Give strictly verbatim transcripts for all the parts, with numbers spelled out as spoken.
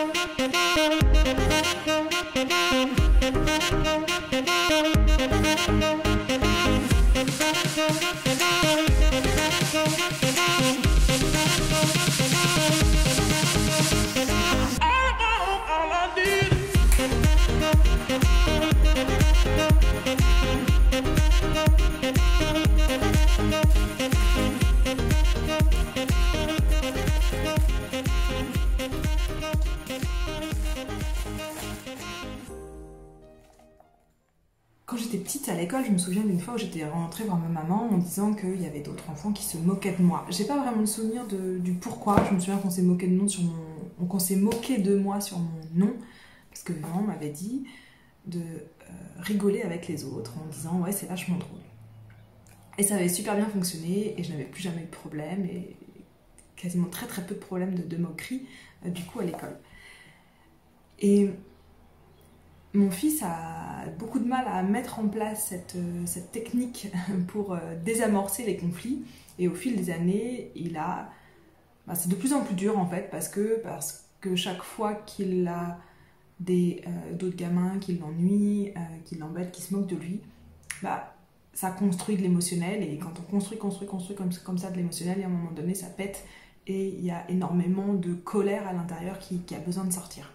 Quand j'étais petite à l'école, je me souviens d'une fois où j'étais rentrée voir ma maman en disant qu'il y avait d'autres enfants qui se moquaient de moi. J'ai pas vraiment le souvenir de, du pourquoi. Je me souviens qu'on s'est moqué de nom sur mon, qu'on s'est moqué de moi sur mon nom, parce que maman m'avait dit de euh, rigoler avec les autres en disant ouais c'est vachement drôle. Et ça avait super bien fonctionné et je n'avais plus jamais eu de problème et quasiment très très peu de problèmes de, de moquerie euh, du coup à l'école. Et mon fils a beaucoup de mal à mettre en place cette, cette technique pour désamorcer les conflits et au fil des années, il a, bah c'est de plus en plus dur en fait parce que, parce que chaque fois qu'il a des, euh, d'autres gamins qui l'ennuient, euh, qui l'embêtent, qui se moquent de lui, bah, ça construit de l'émotionnel et quand on construit, construit, construit comme, comme ça de l'émotionnel, à un moment donné ça pète et il y a énormément de colère à l'intérieur qui, qui a besoin de sortir.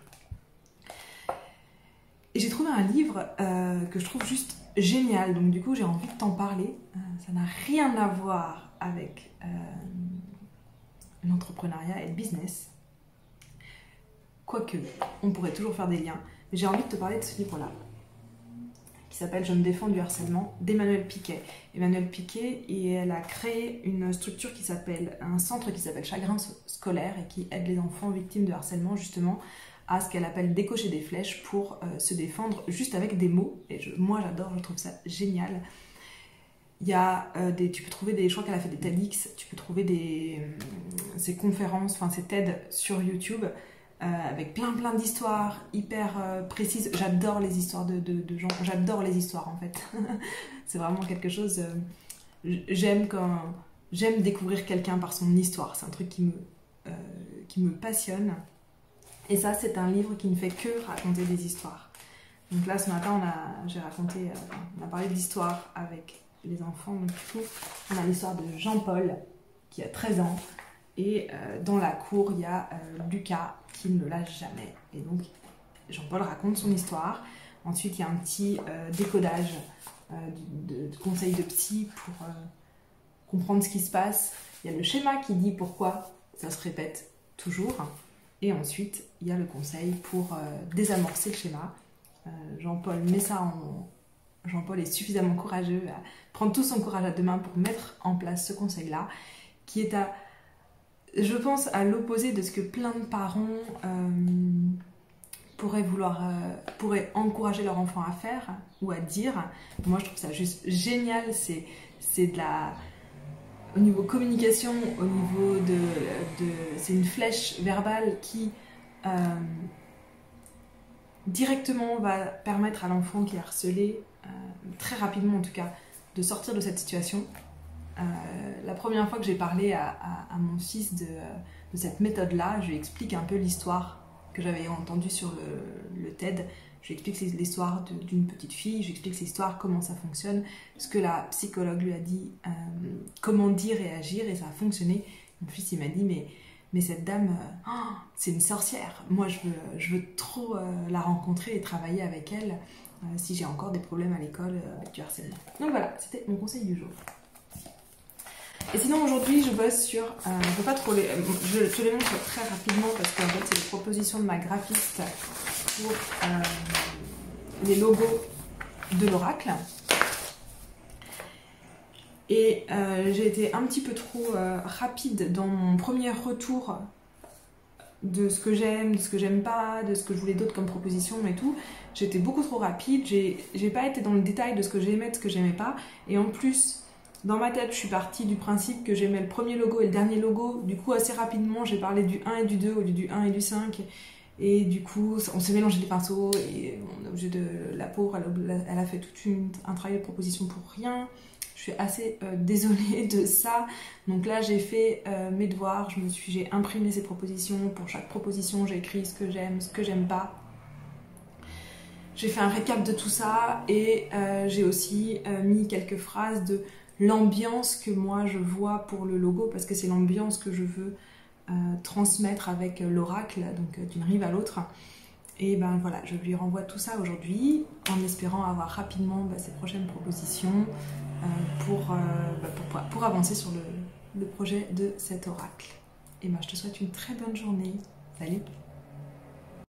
Et j'ai trouvé un livre euh, que je trouve juste génial, donc du coup j'ai envie de t'en parler. Euh, ça n'a rien à voir avec euh, l'entrepreneuriat et le business. Quoique, on pourrait toujours faire des liens. Mais j'ai envie de te parler de ce livre-là, qui s'appelle « Je me défends du harcèlement » d'Emmanuelle Piquet. Emmanuelle Piquet, et elle a créé une structure qui s'appelle, un centre qui s'appelle Chagrin Scolaire et qui aide les enfants victimes de harcèlement justement à ce qu'elle appelle décocher des flèches pour euh, se défendre juste avec des mots. Et je, moi j'adore, je trouve ça génial. Il y a euh, des, tu peux trouver des, je crois qu'elle a fait des TEDx, tu peux trouver des euh, ces conférences, enfin ces TED sur YouTube euh, avec plein plein d'histoires hyper euh, précises. J'adore les histoires de, de, de gens, j'adore les histoires en fait. C'est vraiment quelque chose. Euh, j'aime quand j'aime découvrir quelqu'un par son histoire. C'est un truc qui me euh, qui me passionne. Et ça, c'est un livre qui ne fait que raconter des histoires. Donc là, ce matin, on a, j'ai raconté, euh, on a parlé d'histoire avec les enfants. Donc du coup, on a l'histoire de Jean-Paul, qui a treize ans. Et euh, dans la cour, il y a euh, Lucas, qui ne le lâche jamais. Et donc, Jean-Paul raconte son histoire. Ensuite, il y a un petit euh, décodage euh, de, de conseils de psy pour euh, comprendre ce qui se passe. Il y a le schéma qui dit pourquoi ça se répète toujours. Et ensuite, il y a le conseil pour euh, désamorcer le schéma. Euh, Jean-Paul met ça en... Jean-Paul est suffisamment courageux à prendre tout son courage à deux mains pour mettre en place ce conseil-là, qui est à, je pense, à l'opposé de ce que plein de parents euh, pourraient vouloir, euh, pourraient encourager leur enfant à faire ou à dire. Moi, je trouve ça juste génial. C'est, c'est de la... Au niveau communication, au niveau de... de c'est une flèche verbale qui euh, directement va permettre à l'enfant qui est harcelé, euh, très rapidement en tout cas, de sortir de cette situation. Euh, la première fois que j'ai parlé à, à, à mon fils de, de cette méthode-là, je lui explique un peu l'histoire que j'avais entendue sur le, le TED. Je lui explique l'histoire d'une petite fille, je lui explique l'histoire, comment ça fonctionne, ce que la psychologue lui a dit, euh, comment dire et agir, et ça a fonctionné. Mon fils, il m'a dit, mais, mais cette dame, euh, oh, c'est une sorcière. Moi, je veux, je veux trop euh, la rencontrer et travailler avec elle euh, si j'ai encore des problèmes à l'école euh, avec du harcèlement. Donc voilà, c'était mon conseil du jour. Et sinon, aujourd'hui, je bosse sur... Euh, je ne peux pas trop les... Je te les montre très rapidement parce qu'en fait, c'est les propositions de ma graphiste pour euh, les logos de l'Oracle. Et euh, j'ai été un petit peu trop euh, rapide dans mon premier retour de ce que j'aime, de ce que j'aime pas, de ce que je voulais d'autre comme proposition et tout. J'étais beaucoup trop rapide, j'ai j'ai pas été dans le détail de ce que j'aimais, de ce que j'aimais pas. Et en plus, dans ma tête, je suis partie du principe que j'aimais le premier logo et le dernier logo. Du coup, assez rapidement, j'ai parlé du un et du deux au lieu du un et du cinq. Et du coup, on s'est mélangé les pinceaux et on est obligé de... La pauvre, elle a, elle a fait tout une, un travail de proposition pour rien. Je suis assez euh, désolée de ça. Donc là, j'ai fait euh, mes devoirs, je me suis, j'ai imprimé ces propositions. Pour chaque proposition, j'ai écrit ce que j'aime, ce que j'aime pas. J'ai fait un récap de tout ça et euh, j'ai aussi euh, mis quelques phrases de l'ambiance que moi je vois pour le logo, parce que c'est l'ambiance que je veux euh, transmettre avec l'oracle, donc euh, d'une rive à l'autre. Et ben voilà, je lui renvoie tout ça aujourd'hui en espérant avoir rapidement bah, ces prochaines propositions euh, pour, euh, bah, pour, pour avancer sur le, le projet de cet oracle. Et ben je te souhaite une très bonne journée. Salut!